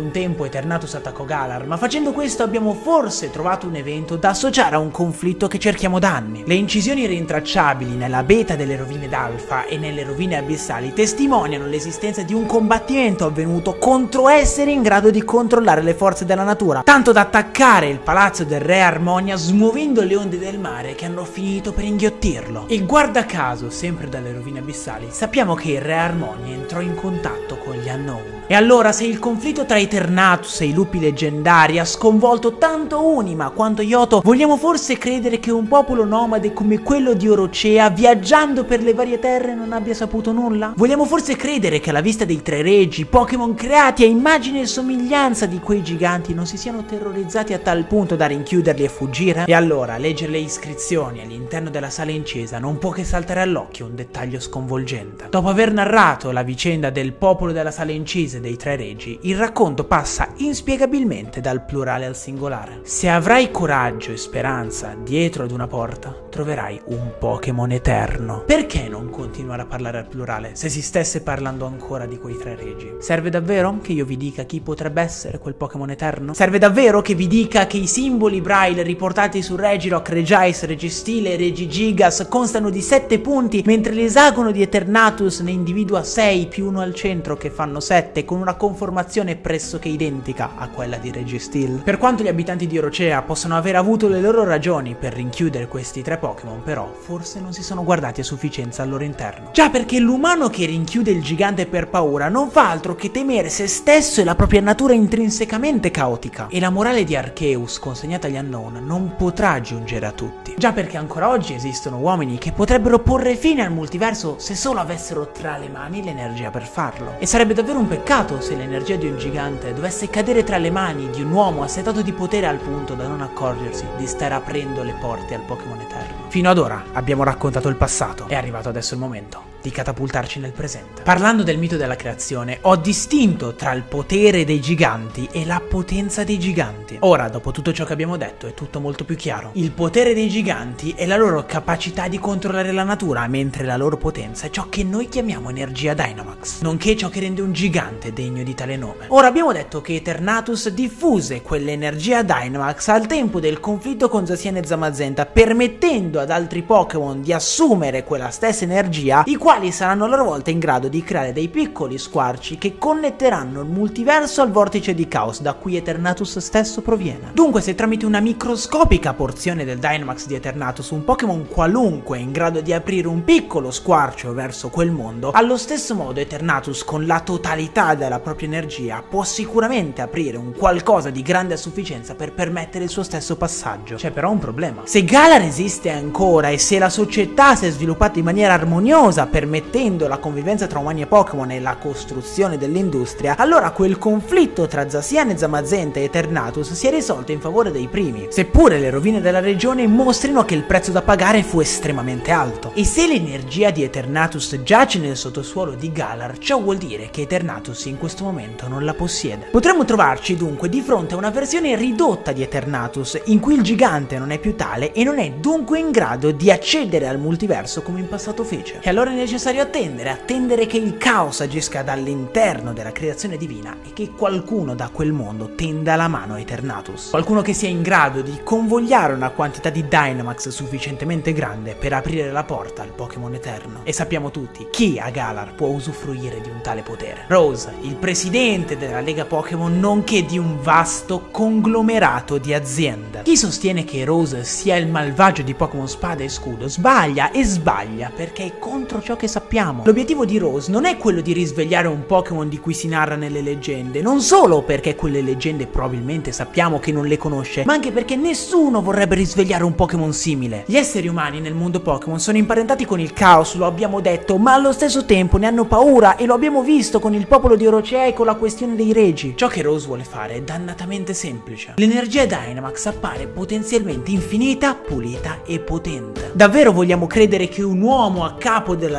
tempo Eternatus attaccò Galar, ma facendo questo abbiamo forse trovato un evento da associare a un conflitto che cerchiamo da anni. Le incisioni rintracciabili nella beta delle rovine d'Alpha e nelle rovine abissali testimoniano l'esistenza di un combattimento avvenuto contro esseri in grado di controllare le forze della natura, tanto da attaccare il palazzo del re Harmonia smuovendo le onde del mare che hanno finito per inghiottirlo. E guarda caso, sempre dalle rovine abissali, sappiamo che il re Harmonia entrò in contatto con gli Unknown. E allora, se il conflitto tra Eternatus e i lupi leggendari ha sconvolto tanto Unima quanto Yoto, vogliamo forse credere che un popolo nomade come quello di Orocea, viaggiando per le varie terre, non abbia saputo nulla? Vogliamo forse credere che alla vista dei tre regi, Pokémon creati a immagine e somiglianza di quei giganti non si siano terrorizzati a tal punto da rinchiuderli e fuggire? E allora, leggere le iscrizioni all'interno della sala incisa non può che saltare all'occhio un dettaglio sconvolgente. Dopo aver narrato la vicenda del popolo della sala incisa dei tre regi, il racconto passa inspiegabilmente dal plurale al singolare. Se avrai coraggio e speranza dietro ad una porta, troverai un Pokémon eterno. Perché non continuare a parlare al plurale se si stesse parlando ancora di quei tre regi? Serve davvero che io vi dica chi potrebbe essere quel Pokémon eterno? Serve davvero che vi dica che i simboli Braille riportati su Regirock, Regice, Registile e Regigigas constano di 7 punti, mentre l'esagono di Eternatus ne individua 6 più uno al centro che fanno 7, con una conformazione pressoché identica a quella di Registeel. Per quanto gli abitanti di Orocea possano aver avuto le loro ragioni per rinchiudere questi tre Pokémon, però forse non si sono guardati a sufficienza al loro interno. Già, perché l'umano che rinchiude il gigante per paura non fa altro che temere se stesso e la propria natura intrinsecamente caotica. E la morale di Arceus consegnata agli Unknown non potrà giungere a tutti. Già, perché ancora oggi esistono uomini che potrebbero porre fine al multiverso se solo avessero tra le mani l'energia per farlo. E sarebbe davvero un peccato se l'energia di un gigante dovesse cadere tra le mani di un uomo assetato di potere al punto da non accorgersi di stare aprendo le porte al Pokémon eterno. Fino ad ora abbiamo raccontato il passato, è arrivato adesso il momento di catapultarci nel presente. Parlando del mito della creazione, ho distinto tra il potere dei giganti e la potenza dei giganti. Ora, dopo tutto ciò che abbiamo detto, è tutto molto più chiaro. Il potere dei giganti è la loro capacità di controllare la natura, mentre la loro potenza è ciò che noi chiamiamo energia Dynamax, nonché ciò che rende un gigante degno di tale nome. Ora, abbiamo detto che Eternatus diffuse quell'energia Dynamax al tempo del conflitto con Zacian e Zamazenta, permettendo ad altri Pokémon di assumere quella stessa energia, i quali saranno a loro volta in grado di creare dei piccoli squarci che connetteranno il multiverso al vortice di caos da cui Eternatus stesso proviene. Dunque, se tramite una microscopica porzione del Dynamax di Eternatus un Pokémon qualunque è in grado di aprire un piccolo squarcio verso quel mondo, allo stesso modo Eternatus con la totalità della propria energia può sicuramente aprire un qualcosa di grande a sufficienza per permettere il suo stesso passaggio. C'è però un problema: se Galar esiste ancora e se la società si è sviluppata in maniera armoniosa permettendo la convivenza tra umani e Pokémon e la costruzione dell'industria, allora quel conflitto tra Zacian e Zamazenta e Eternatus si è risolto in favore dei primi, seppure le rovine della regione mostrino che il prezzo da pagare fu estremamente alto. E se l'energia di Eternatus giace nel sottosuolo di Galar, ciò vuol dire che Eternatus in questo momento non la possiede. Potremmo trovarci dunque di fronte a una versione ridotta di Eternatus, in cui il gigante non è più tale e non è dunque in grado di accedere al multiverso come in passato fece. E allora è necessario attendere che il caos agisca dall'interno della creazione divina e che qualcuno da quel mondo tenda la mano a Eternatus. Qualcuno che sia in grado di convogliare una quantità di Dynamax sufficientemente grande per aprire la porta al Pokémon eterno. E sappiamo tutti chi a Galar può usufruire di un tale potere. Rose, il presidente della Lega Pokémon, nonché di un vasto conglomerato di aziende. Chi sostiene che Rose sia il malvagio di Pokémon Spada e Scudo sbaglia, e sbaglia perché è contro ciò che sappiamo. L'obiettivo di Rose non è quello di risvegliare un Pokémon di cui si narra nelle leggende, non solo perché quelle leggende probabilmente sappiamo che non le conosce, ma anche perché nessuno vorrebbe risvegliare un Pokémon simile. Gli esseri umani nel mondo Pokémon sono imparentati con il caos, lo abbiamo detto, ma allo stesso tempo ne hanno paura, e lo abbiamo visto con il popolo di Orocea e con la questione dei regi. Ciò che Rose vuole fare è dannatamente semplice. L'energia Dynamax appare potenzialmente infinita, pulita e potente. Davvero vogliamo credere che un uomo a capo della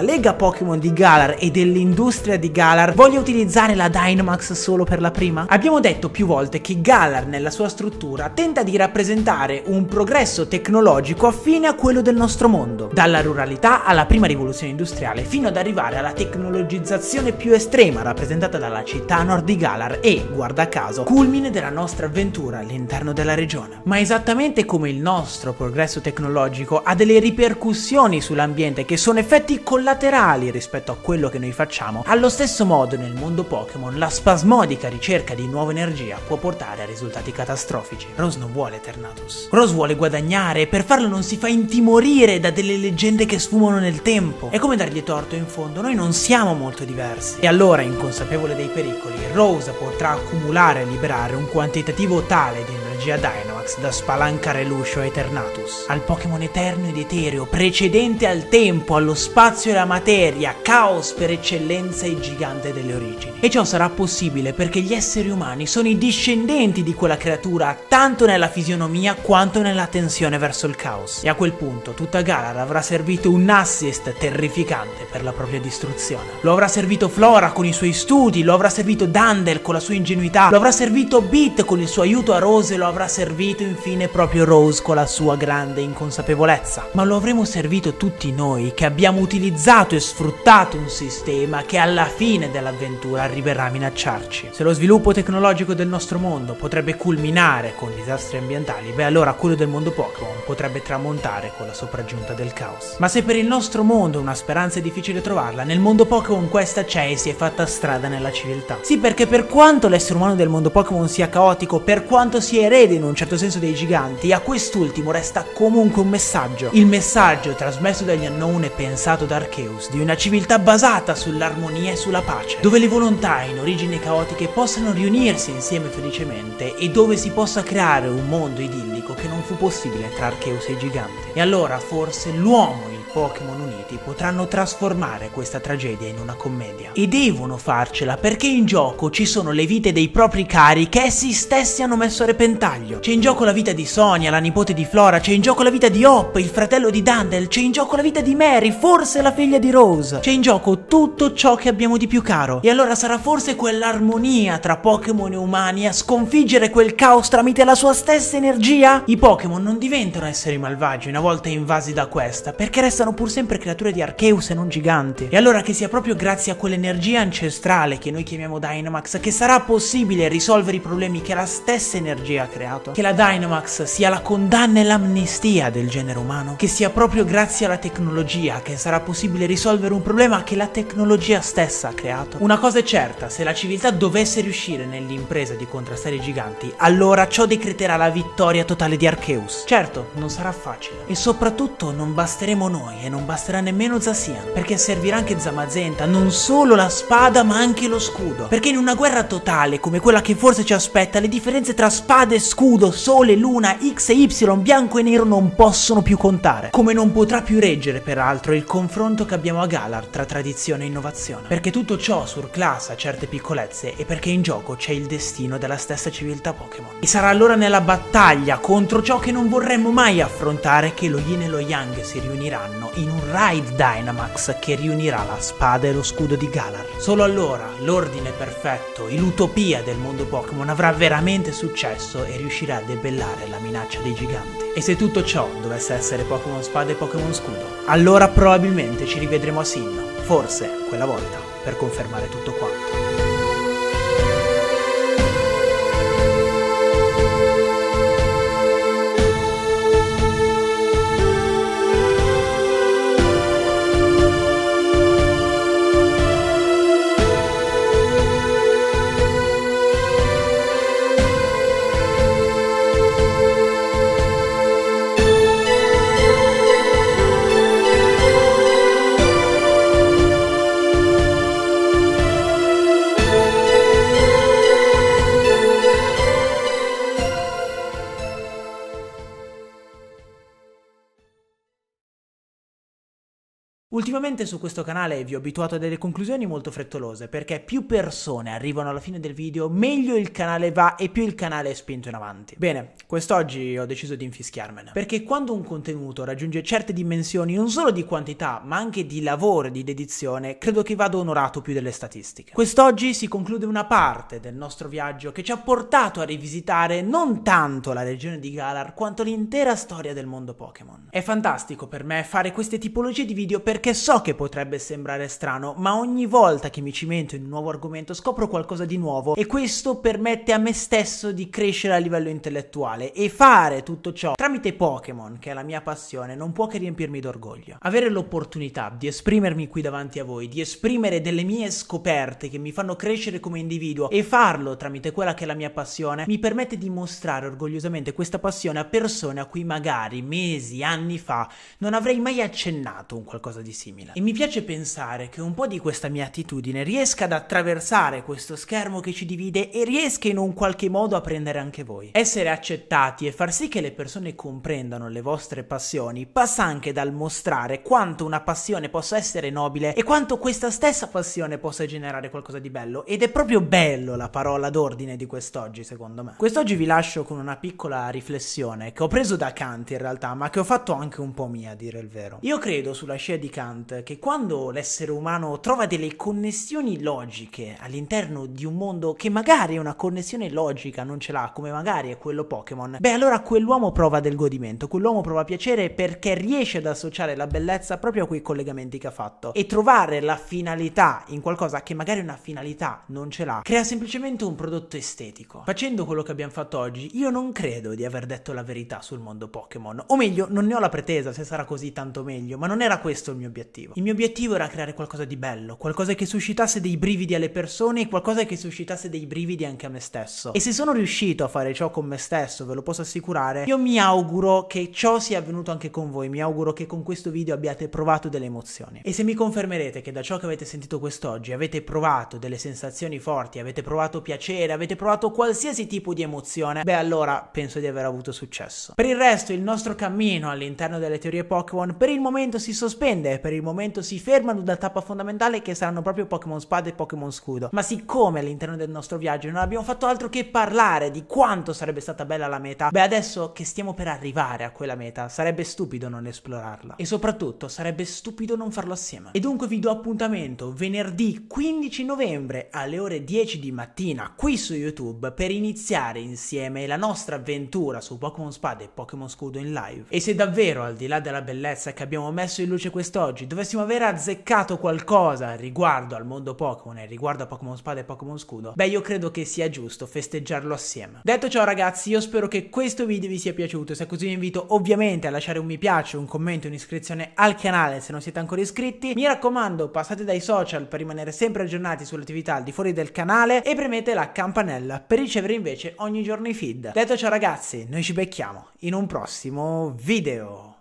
Lega Pokémon di Galar e dell'industria di Galar voglia utilizzare la Dynamax solo per la prima? Abbiamo detto più volte che Galar nella sua struttura tenta di rappresentare un progresso tecnologico affine a quello del nostro mondo, dalla ruralità alla prima rivoluzione industriale fino ad arrivare alla tecnologizzazione più estrema rappresentata dalla città a nord di Galar e, guarda caso, culmine della nostra avventura all'interno della regione. Ma esattamente come il nostro progresso tecnologico ha delle ripercussioni sull'ambiente che sono effetti collaterali rispetto a quello che noi facciamo, allo stesso modo nel mondo Pokémon la spasmodica ricerca di nuova energia può portare a risultati catastrofici. Rose non vuole Eternatus. Rose vuole guadagnare e per farlo non si fa intimorire da delle leggende che sfumano nel tempo. È come dargli torto, in fondo noi non siamo molto diversi. E allora, inconsapevole dei pericoli, Rose potrà accumulare e liberare un quantitativo tale di energia Dynamax da spalancare l'uscio a Eternatus, al Pokémon eterno ed etereo, precedente al tempo, allo spazio e alla materia, caos per eccellenza e gigante delle origini. E ciò sarà possibile perché gli esseri umani sono i discendenti di quella creatura tanto nella fisionomia quanto nella tensione verso il caos. E a quel punto tutta Galar avrà servito un assist terrificante per la propria distruzione. Lo avrà servito Flora con i suoi studi, lo avrà servito Dandel con la sua ingenuità, lo avrà servito Beat con il suo aiuto a Rose e lo avrà servito infine proprio Rose con la sua grande inconsapevolezza. Ma lo avremo servito tutti noi che abbiamo utilizzato e sfruttato un sistema che alla fine dell'avventura arriverà a minacciarci. Se lo sviluppo tecnologico del nostro mondo potrebbe culminare con disastri ambientali, beh allora quello del mondo Pokémon potrebbe tramontare con la sopraggiunta del caos. Ma se per il nostro mondo una speranza è difficile trovarla, nel mondo Pokémon questa c'è e si è fatta strada nella civiltà. Sì, perché per quanto l'essere umano del mondo Pokémon sia caotico, per quanto sia erede in un certo senso dei giganti, a quest'ultimo resta comunque un messaggio. Il messaggio trasmesso dagli Unknown e pensato da Arceus di una civiltà basata sull'armonia e sulla pace, dove le volontà in origini caotiche possano riunirsi insieme felicemente e dove si possa creare un mondo idillico che non fu possibile tra Arceus e i giganti. E allora forse l'uomo e il Pokémon uniti potranno trasformare questa tragedia in una commedia. E devono farcela perché in gioco ci sono le vite dei propri cari che essi stessi hanno messo a repentaglio. C'è in gioco la vita di Sonia, la nipote di Flora, c'è in gioco la vita di Hop, il fratello di Dandel, c'è in gioco la vita di Mary, forse la figlia di Rose. C'è in gioco tutto ciò che abbiamo di più caro. E allora sarà forse quell'armonia tra Pokémon e umani a sconfiggere quel caos tramite la sua stessa energia? I Pokémon non diventano esseri malvagi una volta invasi da questa, perché restano pur sempre creature di Arceus e non giganti. E allora che sia proprio grazie a quell'energia ancestrale che noi chiamiamo Dynamax che sarà possibile risolvere i problemi che la stessa energia ha creato. Che la Dynamax sia la condanna e l'amnistia del genere umano. Che sia proprio grazie alla tecnologia che sarà possibile risolvere un problema che la tecnologia stessa ha creato. Una cosa è certa, se la civiltà dovesse riuscire nell'impresa di contrastare i giganti, allora ciò decreterà la vittoria totale di Arceus. Certo, non sarà facile. E soprattutto non basteremo noi e non basterà nemmeno Zacian, perché servirà anche Zamazenta, non solo la spada ma anche lo scudo. Perché in una guerra totale come quella che forse ci aspetta, le differenze tra spada e scudo, sole, luna, X e Y, bianco e nero non possono più contare. Come non potrà più reggere peraltro il confronto che abbiamo a Galar tra tradizione e innovazione. Perché tutto ciò surclassa certe piccolezze e perché in gioco c'è il destino della stessa civiltà Pokémon. E sarà allora nella battaglia contro ciò che non vorremmo mai affrontare che lo Yin e lo Yang si riuniranno in un Raid Dynamax che riunirà la spada e lo scudo di Galar. Solo allora l'ordine perfetto e l'utopia del mondo Pokémon avrà veramente successo e riuscirà a debellare la minaccia dei giganti. E se tutto ciò dovesse essere Pokémon Spada e Pokémon Scudo, allora probabilmente ci rivedremo a Sinnoh, forse quella volta, per confermare tutto quanto. Ultimamente su questo canale vi ho abituato a delle conclusioni molto frettolose, perché più persone arrivano alla fine del video, meglio il canale va e più il canale è spinto in avanti. Bene, quest'oggi ho deciso di infischiarmene, perché quando un contenuto raggiunge certe dimensioni, non solo di quantità, ma anche di lavoro e di dedizione, credo che vada onorato più delle statistiche. Quest'oggi si conclude una parte del nostro viaggio che ci ha portato a rivisitare non tanto la regione di Galar, quanto l'intera storia del mondo Pokémon. È fantastico per me fare queste tipologie di video perché so che potrebbe sembrare strano, ma ogni volta che mi cimento in un nuovo argomento scopro qualcosa di nuovo e questo permette a me stesso di crescere a livello intellettuale, e fare tutto ciò tramite Pokémon, che è la mia passione, non può che riempirmi d'orgoglio. Avere l'opportunità di esprimermi qui davanti a voi, di esprimere delle mie scoperte che mi fanno crescere come individuo e farlo tramite quella che è la mia passione, mi permette di mostrare orgogliosamente questa passione a persone a cui magari mesi, anni fa non avrei mai accennato un qualcosa di simile. E mi piace pensare che un po' di questa mia attitudine riesca ad attraversare questo schermo che ci divide e riesca in un qualche modo a prendere anche voi. Essere accettati e far sì che le persone comprendano le vostre passioni passa anche dal mostrare quanto una passione possa essere nobile e quanto questa stessa passione possa generare qualcosa di bello, ed è proprio bello la parola d'ordine di quest'oggi, secondo me. Quest'oggi vi lascio con una piccola riflessione che ho preso da Kant in realtà, ma che ho fatto anche un po' mia, a dire il vero. Io credo, sulla scia di Kant, che quando l'essere umano trova delle connessioni logiche all'interno di un mondo che magari una connessione logica non ce l'ha, come magari è quello Pokémon, beh allora quell'uomo prova del godimento, quell'uomo prova piacere perché riesce ad associare la bellezza proprio a quei collegamenti che ha fatto, e trovare la finalità in qualcosa che magari una finalità non ce l'ha crea semplicemente un prodotto estetico. Facendo quello che abbiamo fatto oggi, io non credo di aver detto la verità sul mondo Pokémon, o meglio non ne ho la pretesa, se sarà così tanto meglio, ma non era questo il mio obiettivo. Il mio obiettivo era creare qualcosa di bello, qualcosa che suscitasse dei brividi alle persone e qualcosa che suscitasse dei brividi anche a me stesso. E se sono riuscito a fare ciò con me stesso, ve lo posso assicurare, io mi auguro che ciò sia avvenuto anche con voi, mi auguro che con questo video abbiate provato delle emozioni. E se mi confermerete che da ciò che avete sentito quest'oggi avete provato delle sensazioni forti, avete provato piacere, avete provato qualsiasi tipo di emozione, beh allora penso di aver avuto successo. Per il resto il nostro cammino all'interno delle teorie Pokémon per il momento si sospende, per il momento si fermano da tappa fondamentale che saranno proprio Pokémon Spada e Pokémon Scudo, ma siccome all'interno del nostro viaggio non abbiamo fatto altro che parlare di quanto sarebbe stata bella la meta, beh adesso che stiamo per arrivare a quella meta sarebbe stupido non esplorarla, e soprattutto sarebbe stupido non farlo assieme. E dunque vi do appuntamento venerdì 15 novembre alle ore 10 di mattina qui su YouTube per iniziare insieme la nostra avventura su Pokémon Spada e Pokémon Scudo in live. E se davvero, al di là della bellezza che abbiamo messo in luce quest'oggi, dovessimo aver azzeccato qualcosa riguardo al mondo Pokémon e riguardo a Pokémon Spada e Pokémon Scudo, beh io credo che sia giusto festeggiarlo assieme. Detto ciò ragazzi, io spero che questo video vi sia piaciuto, se è così vi invito ovviamente a lasciare un mi piace, un commento e un'iscrizione al canale se non siete ancora iscritti. Mi raccomando, passate dai social per rimanere sempre aggiornati sulle attività al di fuori del canale e premete la campanella per ricevere invece ogni giorno i feed. Detto ciò ragazzi, noi ci becchiamo in un prossimo video.